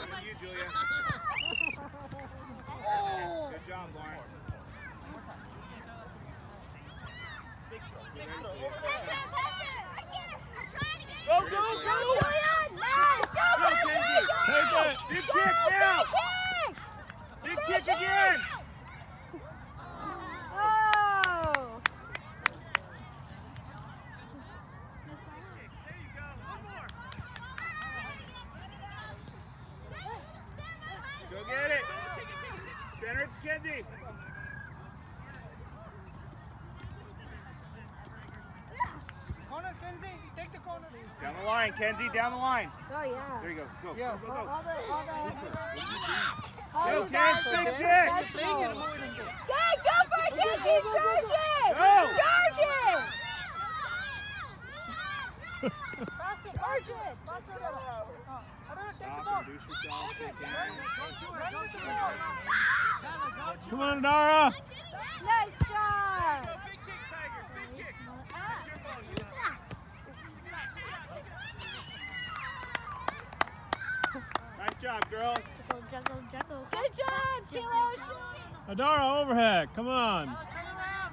You, Julia. Good job, Lauren. Go, go, go! Nice! Go, Kenzie! Take it! Deep kick now! Deep kick again! Oh! There you go. One more. Go get it. Center it to Kenzie. Corner, Kenzie! Take the corner! Down the line, Kenzie, down the line. Oh, yeah. There you go. Go, Yeah. go, go, go. All Go, the Ken, guys big are kick. professionals. Hey, go for it, Kenzie! Charge it! Go! Charge it! Faster! Charge it! Take the Stop, ball! introduce yourself. Take it. Run with the ball! Come on, Dara. Nice job. Big kick, Tiger. Big kick. Nice job, girls. Juggle, juggle. Good job, Team Ocean! Adara, overhead. Come on. Turn around!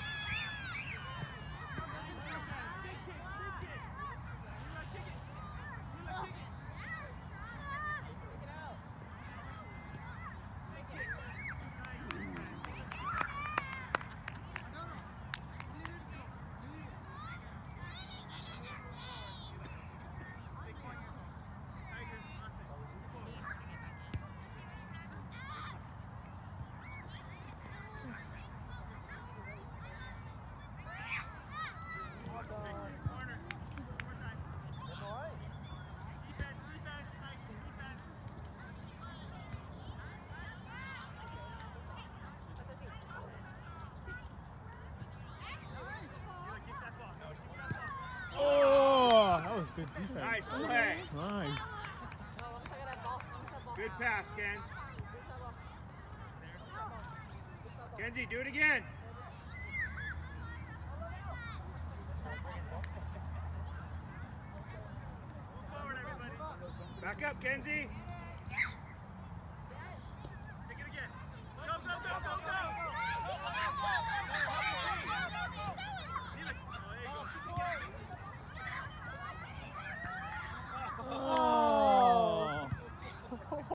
Oh, that was good defense. Nice play. Nice. Good pass, Kenz. Kenzie, do it again. Back up, Kenzie.